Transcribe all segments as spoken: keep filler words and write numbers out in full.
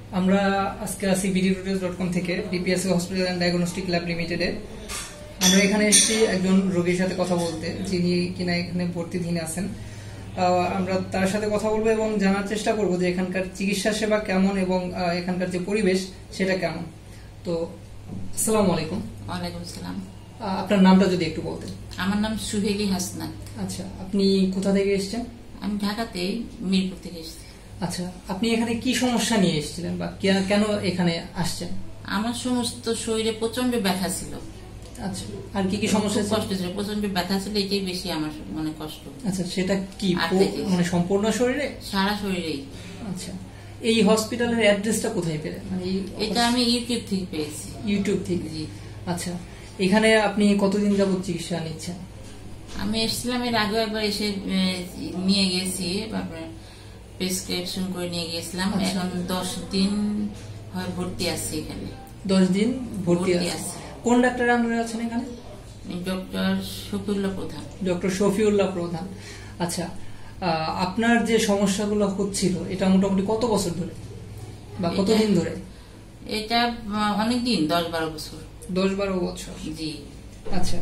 আমরা আজকে আছি বিডি রোটেস ডট কম থেকে DPSC hospital and diagnostic lab লিমিটেডে। আমরা এখানে এসেছি একজন রোগীর সাথে কথা বলতে, যিনি কিনা এখানে ভর্তিধীন আছেন। আমরা তার সাথে কথা বলবো এবং জানার চেষ্টা করব যে এখানকার চিকিৎসা সেবা কেমন এবং এখানকার যে পরিবেশ সেটা কেমন। তো আসসালামু আলাইকুম। ওয়ালাইকুম আসসালাম। আপনার নামটা যদি একটু বলতেন। আমার নাম সুহেলি হাসনাত। আচ্ছা, আপনি কোথা থেকে এসেছেন? আমি ঢাকাতে মিরপুর থেকে এসেছি। আচ্ছা, আপনি এখানে কি সমস্যা নিয়ে এসেছিলেন বা কেন এখানে আসছেন? আমার সমস্ত শরীরে প্রচন্ড ব্যথা ছিল। আচ্ছা, আর কি কি সমস্যা? কষ্ট ছিল, প্রচন্ড ব্যথা ছিল, এটাই বেশি আমার মানে কষ্ট। আচ্ছা, সেটা কি মানে সম্পূর্ণ শরীরে? সারা শরীরেই। আচ্ছা, এই হসপিটালের অ্যাড্রেসটা কোথায় পেলেন? মানে এটা আমি ইউটিউব থেকে পেয়েছি। ইউটিউব থেকে? জি। আচ্ছা, এখানে আপনি কতদিন যাবত চিকিৎসা নিচ্ছেন? আমি এসেছিলাম এর আগে একবার, এসে নিয়ে গেছি, প্রেসক্রিপশন করে নিয়ে গেছিলাম। এখন দশ দিন হয় ভর্তি আছি এখানে। দশ দিন ভর্তি আছে? কোন ডাক্তারের আন্ডারে আছেন এখানে? ডক্টর শফিউল্লাহ প্রধান। ডক্টর শফিউল্লাহ প্রধান। আচ্ছা, আপনার যে সমস্যাগুলো হচ্ছিল এটা মোটামুটি কত বছর ধরে বা কতদিন ধরে? এটা অনেকদিন, দশ বারো বছর। দশ বারো বছর? জি। আচ্ছা,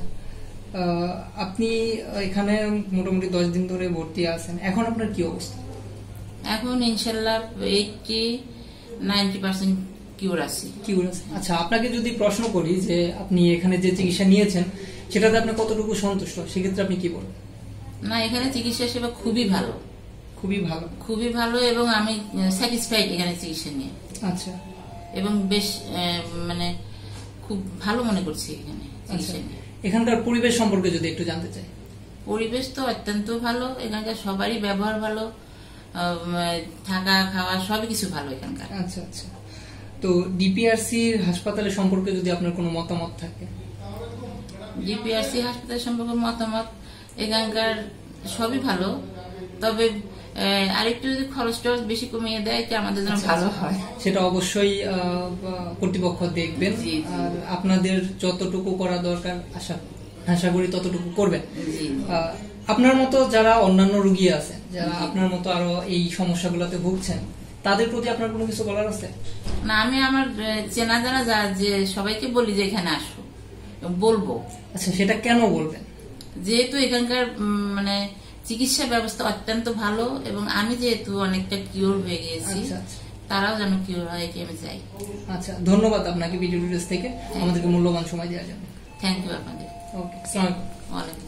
আপনি এখানে মোটামুটি দশ দিন ধরে ভর্তি আছেন, এখন আপনার কি অবস্থা? এখন ইনশাল্লাহ এইটি নাইনটি পার্সেন্ট কিউর আছি। কিউর আছে। আচ্ছা, আপনাকে যদি প্রশ্ন করি যে আপনি এখানে যে চিকিৎসা নিয়েছেন সেটাতে আপনি কতটুকু সন্তুষ্ট, সেক্ষেত্রে আপনি কি বলবেন? না, এখানে চিকিৎসা সেবা খুবই ভালো। খুবই ভালো? খুবই ভালো, এবং আমি স্যাটিসফাইড এখানে চিকিৎসা নিয়ে। আচ্ছা, এবং বেশ মানে খুব ভালো মনে করছি এখানে চিকিৎসা নিয়ে। এখানকার পরিবেশ সম্পর্কে যদি একটু জানতে চাই। পরিবেশ তো অত্যন্ত ভালো, এখানকার সবারই ব্যবহার ভালো, থাকা খাওয়া সবই কিছু ভালো এখানকার। আচ্ছা আচ্ছা, তো ডিপিআরসি হাসপাতালের সম্পর্কে যদি আপনার কোনো মতামত থাকে? ডিপিআরসি হাসপাতাল সম্পর্কে মতামত, এখানকার সবই ভালো, তবে আরেকটু যদি খরচ টরচ বেশি কমিয়ে দেয় আমাদের জন্য ভালো হয়। সেটা অবশ্যই কর্তৃপক্ষ দেখবেন, আর আপনাদের যতটুকু করা দরকার আশা আশা করি ততটুকু করবেন। আপনার মতো যারা অন্যান্য রোগী আছে, যারা আপনার মতো আরো এই সমস্যাগুলোতে ভুগছেন, তাদের প্রতি আপনার কোনো কিছু বলার আছে? না, আমি আমার চেনা জানা যা যে সবাইকে বলি যে এখানে আসো, বলবো। আচ্ছা, সেটা কেন বলবেন? যেহেতু এখানকার মানে চিকিৎসা ব্যবস্থা অত্যন্ত ভালো, এবং আমি যেহেতু অনেকটা কিওর হয়ে গিয়েছি, তারাও যেন কিওর হয় এটি আমি চাই। আচ্ছা, ধন্যবাদ আপনাকে বিডি রোটেস থেকে আমাদেরকে মূল্যবান সময় দেওয়ার জন্য। থ্যাংক ইউ আপনাদের। ওকে, আসসালামু আলাইকুম। ওয়ালাইকুম।